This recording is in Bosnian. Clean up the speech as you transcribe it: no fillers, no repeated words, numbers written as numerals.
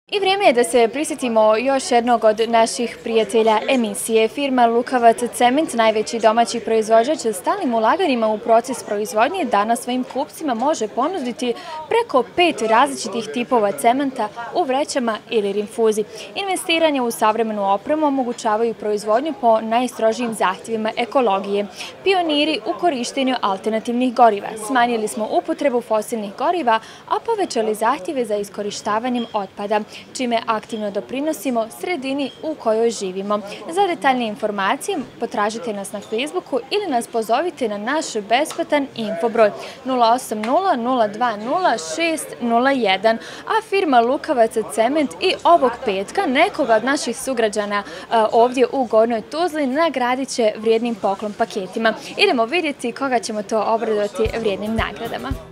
I vrijeme je da se prisjetimo još jednog od naših prijatelja emisije. Firma Lukavac cement, najveći domaći proizvođač sa stalnim ulaganjima u proces proizvodnje, danas svojim kupcima može ponuditi preko 5 različitih tipova cementa u vrećama ili rinfuzi. Investiranje u savremenu opremu omogućavaju proizvodnju po najstrožijim zahtjevima ekologije. Pioniri u korištenju alternativnih goriva. Smanjili smo upotrebu fosilnih goriva, a povećali zahtjeve za iskorištavanjem otpada, čime aktivno doprinosimo sredini u kojoj živimo. Za detaljnije informacije potražite nas na Facebooku ili nas pozovite na naš besplatan infobroj 080 020 601. A firma Lukavac cement i ovog petka nekoga od naših sugrađana ovdje u Gornjoj Tuzli nagradit će vrijednim poklon paketima. Idemo vidjeti koga ćemo to obradovati vrijednim nagradama.